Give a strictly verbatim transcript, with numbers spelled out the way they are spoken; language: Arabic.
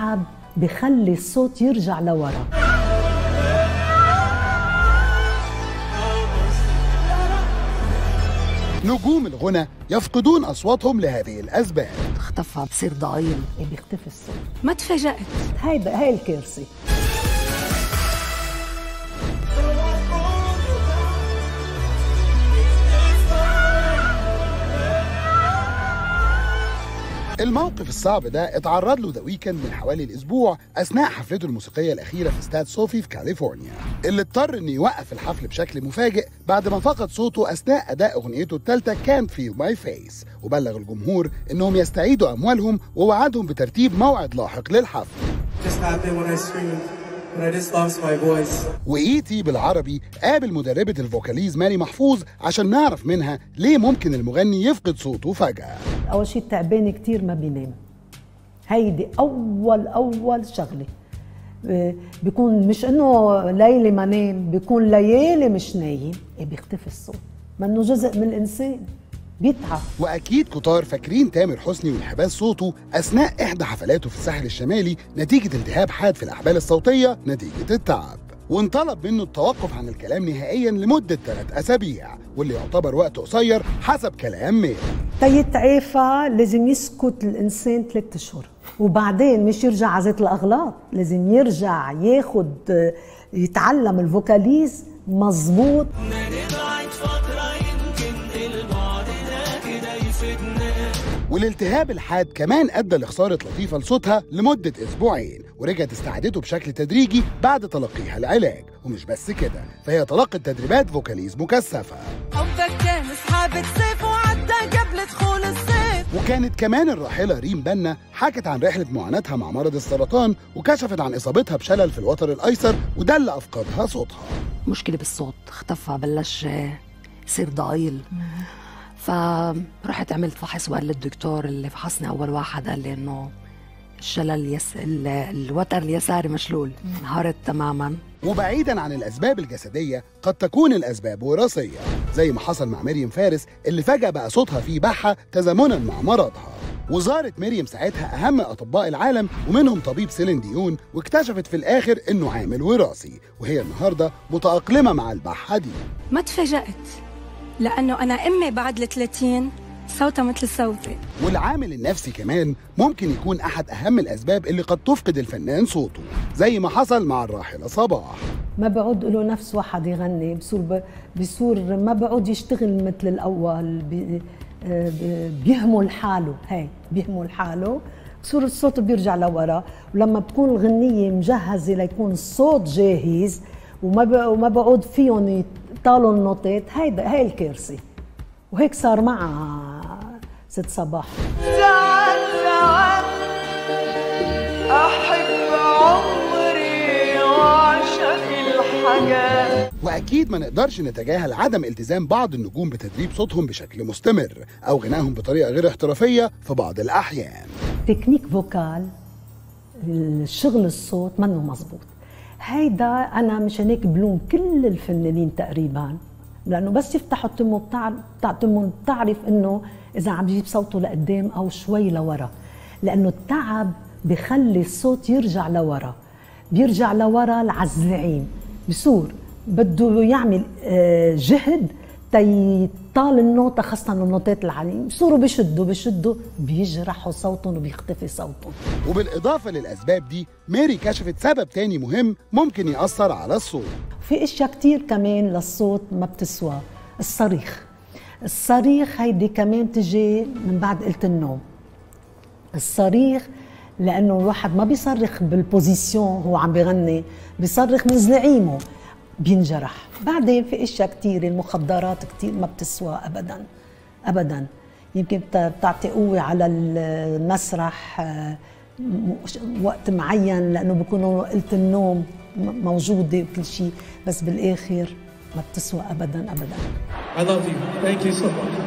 التعب بخلي الصوت يرجع لورا. نجوم الغنى يفقدون أصواتهم لهذه الأسباب. اختفى، بصير ضئيل، بيختفي الصوت. ما تفاجأت. هيدا هاي الكارثة. الموقف الصعب ده اتعرض له ذا ويكند من حوالي الاسبوع اثناء حفلته الموسيقيه الاخيره في استاد سوفي في كاليفورنيا، اللي اضطر انه يوقف الحفل بشكل مفاجئ بعد ما فقد صوته اثناء اداء اغنيته الثالثه كانت فيل ماي فيس، وبلغ الجمهور انهم يستعيدوا اموالهم ووعدهم بترتيب موعد لاحق للحفل. وإي تي بالعربي قابل مدربة الفوكاليز ماري محفوظ عشان نعرف منها ليه ممكن المغني يفقد صوته فجأة. أول شيء تعبان كتير ما بينام، هيدي أول أول شغلة. بيكون مش إنه ليلة ما نام، بيكون ليالي مش نايم، بيختفي الصوت، منه جزء من الإنسان، بيتعب. واكيد كتار فاكرين تامر حسني وانحباس صوته اثناء احدى حفلاته في الساحل الشمالي نتيجه التهاب حاد في الاحبال الصوتيه نتيجه التعب، وانطلب منه التوقف عن الكلام نهائيا لمده ثلاث اسابيع، واللي يعتبر وقت قصير حسب كلام ميري. تيتعافى لازم يسكت الانسان ثلاث اشهر، وبعدين مش يرجع على زيت الاغلاط، لازم يرجع ياخد يتعلم الفوكاليز مظبوط. والالتهاب الحاد كمان ادى لخساره لطيفه لصوتها لمده اسبوعين، ورجعت استعادته بشكل تدريجي بعد تلقيها العلاج، ومش بس كده فهي تلقت تدريبات فوكاليز مكثفه. حبك كان سحابة سيف وعدى قبل دخول الصيف. وكانت كمان الراحله ريم بنا حكت عن رحله معاناتها مع مرض السرطان، وكشفت عن اصابتها بشلل في الوتر الايسر وده اللي افقدها صوتها. مشكله بالصوت، اختفى، بلش يصير ضئيل. فرحت عملت فحص وقال للدكتور اللي فحصني اول واحد قال لي انه الشلل يس... الوتر اليساري مشلول، انهارت تماما. وبعيدا عن الاسباب الجسديه قد تكون الاسباب وراثيه، زي ما حصل مع مريم فارس اللي فجاه بقى صوتها فيه بحه تزامنا مع مرضها. وزارت مريم ساعتها اهم اطباء العالم ومنهم طبيب سيلين ديون، واكتشفت في الاخر انه عامل وراثي، وهي النهارده متاقلمه مع البحه دي. ما تفاجأت لأنه أنا أمي بعد الثلاثين صوتها مثل صوتي. والعامل النفسي كمان ممكن يكون أحد أهم الأسباب اللي قد تفقد الفنان صوته، زي ما حصل مع الراحلة صباح. ما بعود له نفس واحد يغني، بصور بصور ما بعود يشتغل مثل الأول، بي بيهمل حاله، هي بيهمل حاله، بصور الصوت بيرجع لورا، ولما بتكون الغنية مجهزة ليكون الصوت جاهز وما وما بعود فيهم طالوا النوتات، هيدا هي الكارثه. وهيك صار معها ست صباح. زعل زعل احب عمري واعشق الحاجات. واكيد ما نقدرش نتجاهل عدم التزام بعض النجوم بتدريب صوتهم بشكل مستمر او غنائهم بطريقه غير احترافيه في بعض الاحيان. تكنيك فوكال، الشغل الصوت منه مزبوط. هيدا أنا مشان هيك بلوم كل الفنانين تقريبا، لأنه بس يفتحوا تمه بتاعتهم بتعرف إنه إذا عم يجيب صوته لقدام أو شوي لورا، لأنه التعب بخلي الصوت يرجع لورا، بيرجع لورا العزعين، بصور بده يعمل جهد تيطال النوتة، خاصة النوتات العالية، بصوروا بشدوا بشدوا بيجرحوا صوتهم وبيختفي صوتهم. وبالإضافة للأسباب دي ميري كشفت سبب تاني مهم ممكن يأثر على الصوت. في اشياء كتير كمان للصوت ما بتسوى، الصريخ. الصريخ هيدي كمان تجي من بعد قلة النوم. الصريخ لأنه الواحد ما بيصرخ بالبوزيسيون هو عم بيغني، بيصرخ من زعيمه، بينجرح. بعدين في اشياء كثير، المخدرات كثير ما بتسوى ابدا ابدا، يمكن بتعطي قوه على المسرح وقت معين لانه بيكونوا قله النوم موجوده وكل شيء، بس بالاخر ما بتسوى ابدا ابدا. I love you. Thank you so much.